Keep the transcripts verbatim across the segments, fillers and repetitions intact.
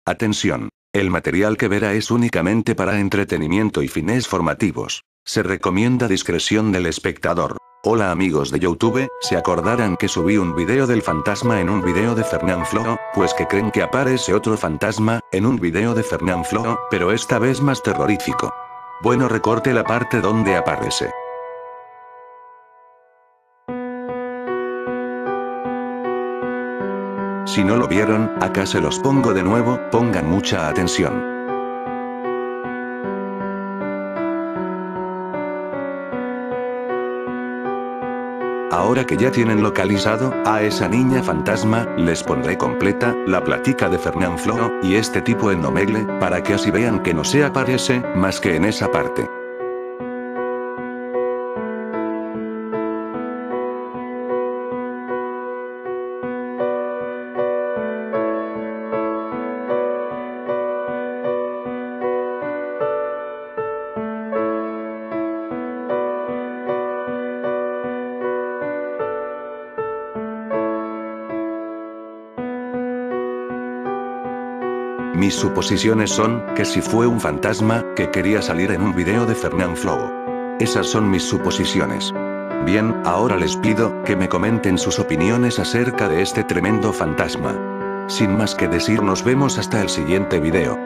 Atención. El material que verá es únicamente para entretenimiento y fines formativos. Se recomienda discreción del espectador. Hola amigos de YouTube, ¿se acordarán que subí un video del fantasma en un video de Fernanfloo? Pues que creen que aparece otro fantasma, en un video de Fernanfloo, pero esta vez más terrorífico. Bueno, recorte la parte donde aparece. Si no lo vieron, acá se los pongo de nuevo, pongan mucha atención. Ahora que ya tienen localizado a esa niña fantasma, les pondré completa la plática de Fernanfloo y este tipo en Omegle, para que así vean que no se aparece más que en esa parte. Mis suposiciones son, que si fue un fantasma, que quería salir en un video de Fernanfloo. Esas son mis suposiciones. Bien, ahora les pido, que me comenten sus opiniones acerca de este tremendo fantasma. Sin más que decir, nos vemos hasta el siguiente video.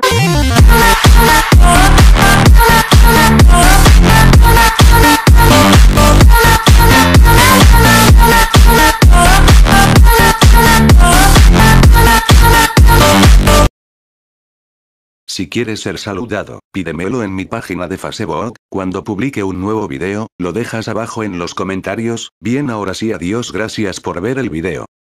Si quieres ser saludado, pídemelo en mi página de Facebook, cuando publique un nuevo video, lo dejas abajo en los comentarios. Bien, ahora sí, adiós, gracias por ver el video.